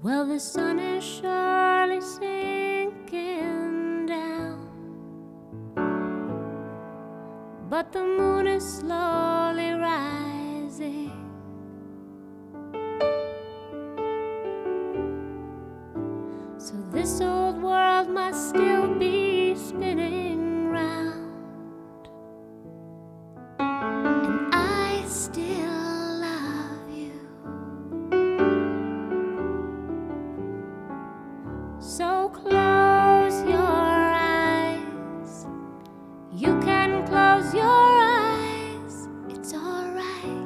Well, the sun is surely sinking down, but the moon is slowly rising. So this old world must still be spinning round, and I still love you. So close your eyes. You can close your eyes. It's alright.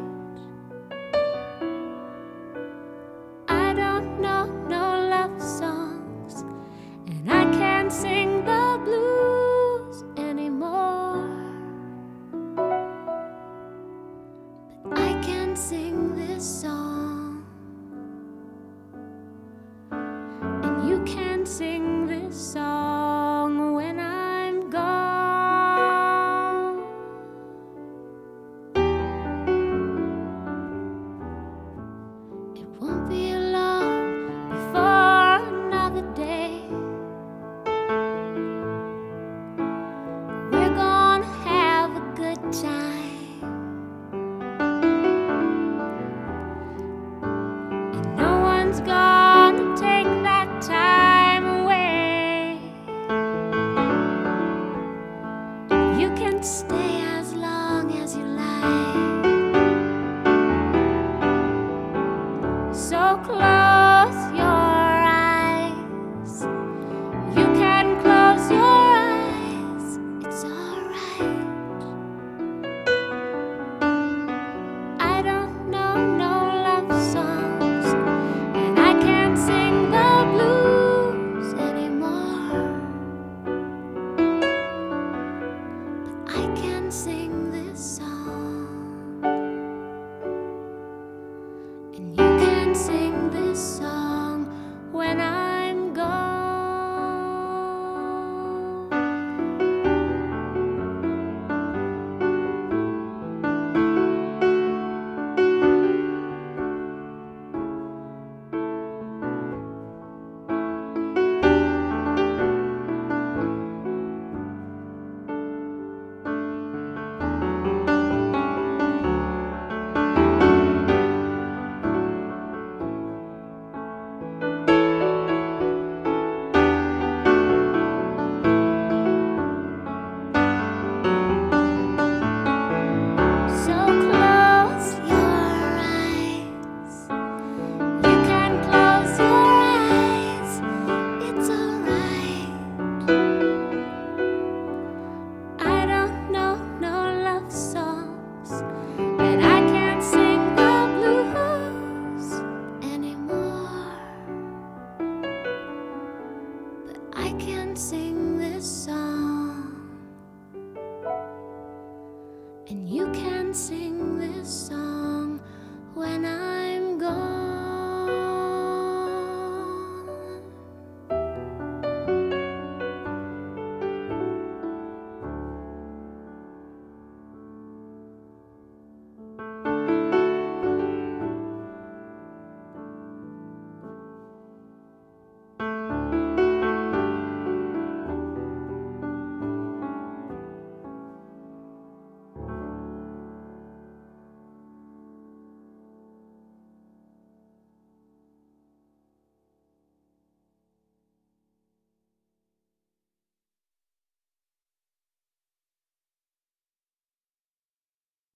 I don't know no love songs, and I can't sing the blues anymore, but I can sing this song, and you can sing this song.